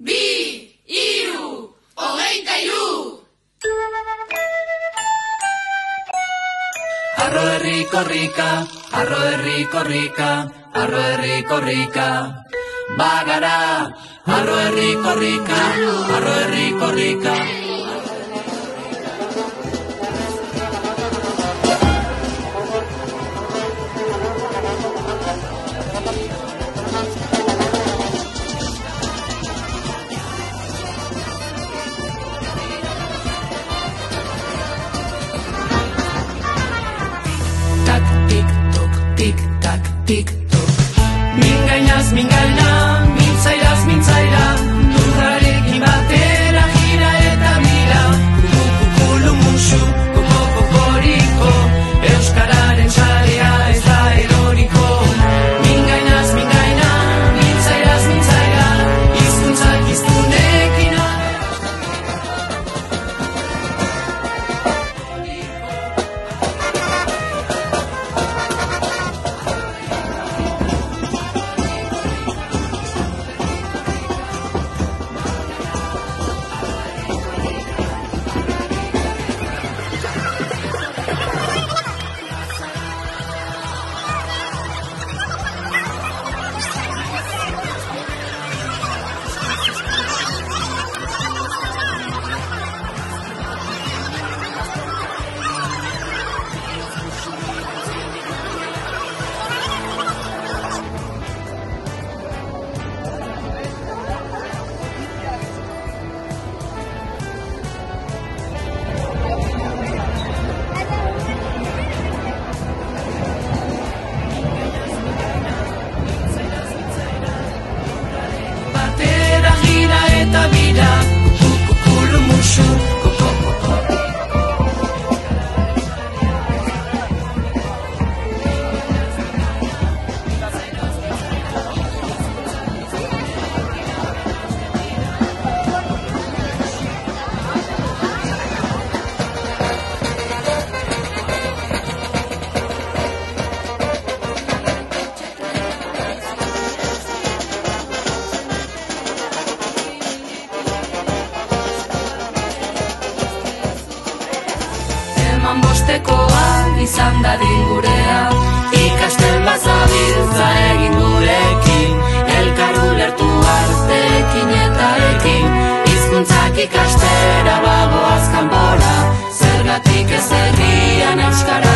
Arro herriko rika, arro herriko rika, arro herriko rika. Bagara, arro herriko rika, arro herriko rika. Tic-tac, tic-toc. Mingainaz, mingaina, mintzairaz, mintzaira. Lurrarekin batera, gira eta mira. Kukukulu musu, kokokoriko. Euskararen txarea ez da eroriko. Mingainaz, mingaina, mintzairaz, mintzaira. Hizkuntzak hiztunekin eta bira, kukukulu musu, kokokoriko. Bostekoa izan dadin gurea, ikasten bazabiltza egin gurekin, elkar ulertu artekin eta ekin, hizkuntzak ikastera bagoaz kanpora, zergatik ez egian euskara.